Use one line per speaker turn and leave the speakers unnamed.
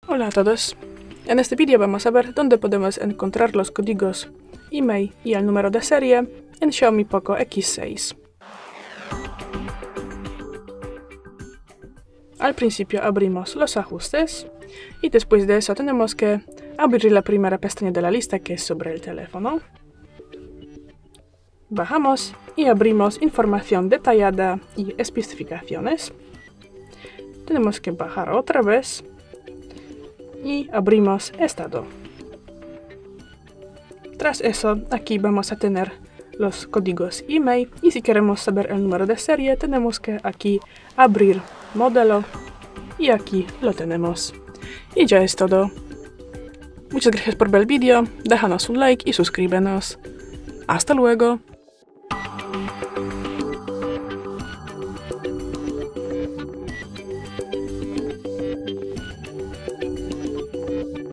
Hola a todos. En este vídeo vamos a ver dónde podemos encontrar los códigos email y el número de serie en Xiaomi Poco X6. Al principio abrimos los ajustes y después de eso tenemos que abrir la primera pestaña de la lista, que es sobre el teléfono. Bajamos y abrimos información detallada y especificaciones. Tenemos que bajar otra vez y abrimos estado. Tras eso, aquí vamos a tener los códigos email y si queremos saber el número de serie, tenemos que aquí abrir modelo y aquí lo tenemos. Y ya es todo. Muchas gracias por ver el vídeo, déjanos un like y suscríbenos. Hasta luego.